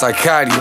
Psychotic.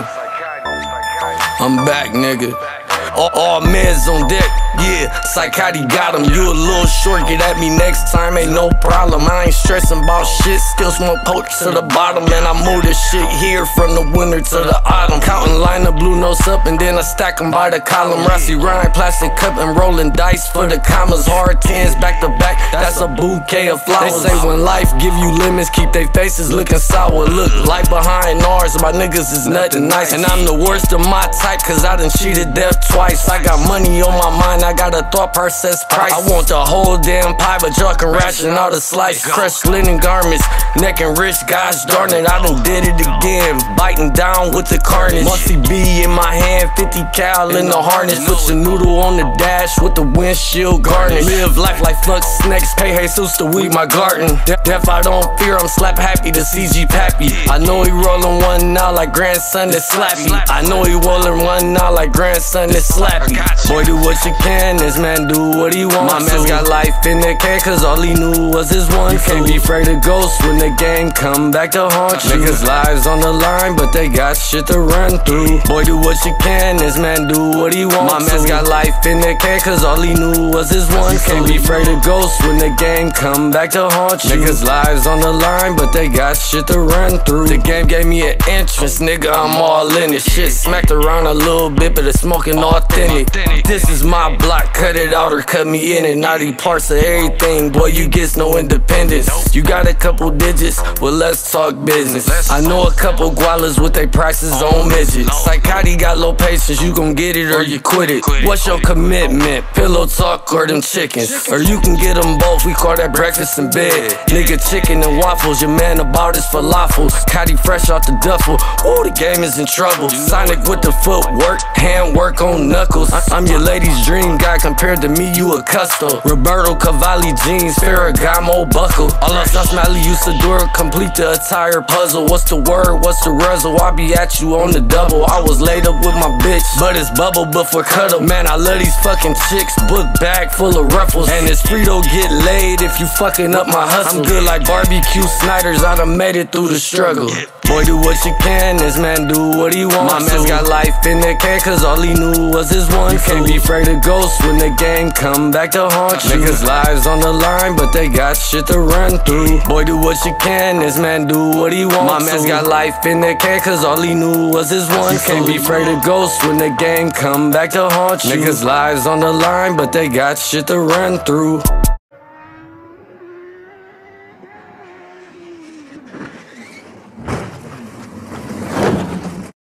I'm back, nigga. All meds on deck, yeah, Psychotic got him. You a little short, get at me next time, ain't no problem. I ain't stressing about shit, still smoke poke to the bottom. And I move this shit here from the winter to the autumn. Counting line of blue notes up and then I stack them by the column. Rossi Rhyme, plastic cup and rolling dice for the commas. Hard tens back to back, that's a bouquet of flowers. They say when life give you lemons, keep they faces looking sour. Look, life behind ours, my niggas is nothing nice. And I'm the worst of my type, cause I done cheated death twice. I got money on my mind, I got a thought process price. I want the whole damn pie, but y'all can ration out a slice. Crushed linen garments, neck and wrist, gosh darn it, I done did it again. Biting down with the carnage. Musty B in my hand, 50 cal in the harness. Put your noodle on the dash with the windshield garnish. Live life like fuck snakes, pay Jesus to weed my garden. Death I don't fear, I'm slap happy to CG Pappy. I know he rollin' one now like grandson that's slappy. I know he rollin' one now like grandson that's slappy. Boy, do what you can, this man do what he wants. My man's got life in the can, cause all he knew was his one. You can't be afraid of ghosts when the game come back to haunt you. Niggas' lives on the line, but they got shit to run through. Boy, do what you can, this man do what he wants. My man's got life in the can, cause all he knew was his one. You can't be afraid of ghosts when the game come back to haunt you. Niggas' lives on the line, but they got shit to run through. The game gave me an entrance, nigga, I'm all in it. Shit smacked around a little bit, but it's smoking authentic. This is my block, cut it out or cut me in it. Naughty parts of everything, boy, you get no independence. You got a couple digits, well let's talk business. I know a couple gualas with they prices on midgets. Psychotic got low patience, you gon' get it or you quit it. What's your commitment? Pillow talk or them chickens? Or you can get them both, we call that breakfast in bed. Nigga, chicken and waffles, your man about his falafels. Cotty fresh out the duffel, ooh, the game is in trouble. Sonic with the footwork, handwork on knuckles. I'm your lady's dream guy, compared to me, you a custom. Roberto Cavalli jeans, Ferragamo buckle. All us Smiley used to do, complete the entire puzzle. What's the word, what's the result? I be at you on the double. I was laid up with my bitch, but it's bubble before cuddle. Man, I love these fucking chicks, book bag full of ruffles. And it's free to get laid if you fucking up my hustle. I'm good like barbecue Snyders, I done made it through the struggle. Boy, do what you can, this man do what he wants. My man's got life in the can, cause all he knew was his one. You can't be afraid of ghosts when the game come back to haunt you. Niggas' lives on the line, but they got shit to run through. Boy, do what you can, this man do what he wants. My man's got life in the can, cause all he knew was his one. You can't be afraid of ghosts when the game come back to haunt you. Niggas' lives on the line, but they got shit to run through.